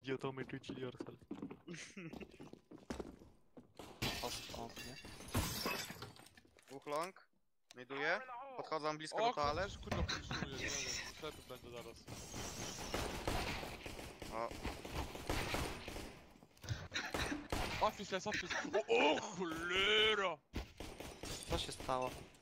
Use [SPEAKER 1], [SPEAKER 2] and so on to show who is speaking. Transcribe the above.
[SPEAKER 1] Idiotometry kill yourself.
[SPEAKER 2] Ostatnie.
[SPEAKER 3] Dwóch long. Znajduję. Podchodzą blisko
[SPEAKER 4] O,
[SPEAKER 3] do toalet.
[SPEAKER 4] kurwa, puszuję, nie wiem. Ślepy będę zaraz.
[SPEAKER 3] O,
[SPEAKER 4] Office, les office. O cholera!
[SPEAKER 2] Co się stało?